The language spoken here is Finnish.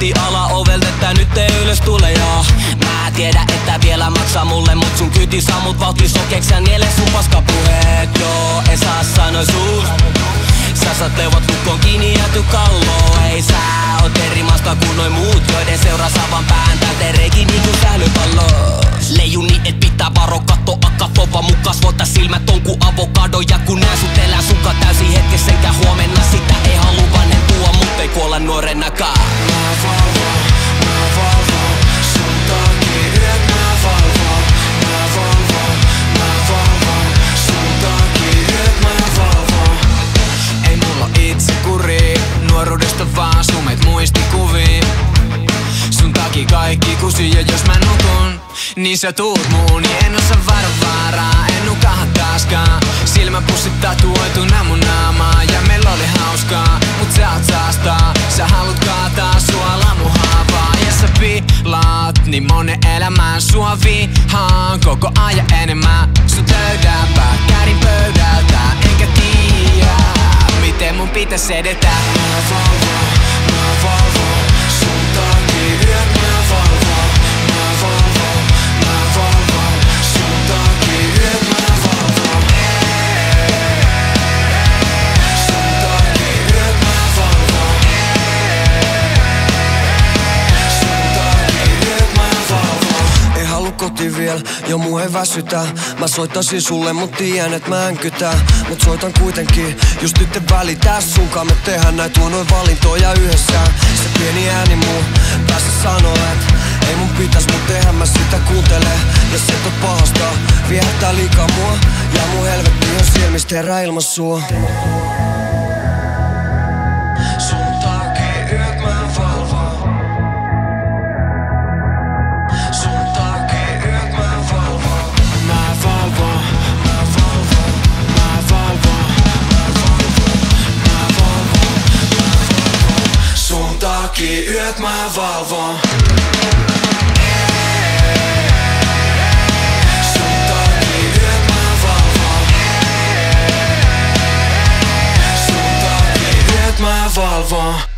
heti alaovelta, että nyt ei ylös tule joo. Mä tiedän, että vielä maksaa mulle, mut sun kyti saa mut vauhti sokeeks ja niele sun paskapuheet. Joo, en saa sanoi suus. Sä saat leuvat lukkoon kiinni ja kalloo. Ei sä oot eri maasta kuin noin muut, joiden seuraa saavan pään täyteen reikin niinku sählypallo. Leiju niin et pitää varo, katto akatova mun kasvoilta silmät on ku avokado. Ja kun nää sut elää sunkaan täysin hetkessä enkä huomenna sitä ei halu vanhentua, mut ei kuolla nuorenakaan. Mä valvon, sun takia yöt mä valvon. Mä valvon, sun takia yöt mä valvon. Ei mulla itsekuri, nuoruudesta vaan sumet muistikuviin. Sun takia kaikki kusii ja jos mä nukun, niin sä tuut muun. Niin en osaa varaa, en nukaha taaskaan. Silmäpussit tatuoituna mun naamaa ja meillä oli hauskaa. Mut sä oot saastaa, sä haluut kaataa sua lamuhaavaa. Ja sä pilaat niin monen elämään, sua vihaan koko ajan enemmän. Sun töydäpä kärin pöydältä, enkä tiedä miten mun pitäis edetä. Mä valvon, sun takia yöt mä valvon. Mä valvon, sun takia yöt mä valvon. Sun takia yöt mä valvon. Sun takia yöt mä valvon. Ei halu kotiin viel, jo muu ei väsytä. Mä soittaisin sulle, mut tiedän et mä änkytän. Mut soitan kuitenkin, just nyt en välitä sunkaan. Me tehdään näitä huonoja valintoja yhdessä. Se pieni ääni muu päässä sanoo, et ei mun pitäis, mut eihän mä sitä kuuntele. Ja se et oo pahasta, viehättää liikaa mua. Ja mun helvetti on siellä, mistä herää ilmas sua. Sun takia yöt mä valvon. Sun takia yöt mä valvon. Mä valvon. Sun takia yöt mä valvon. Sun takia yöt mä valvon. Sun takia yöt mä valvon.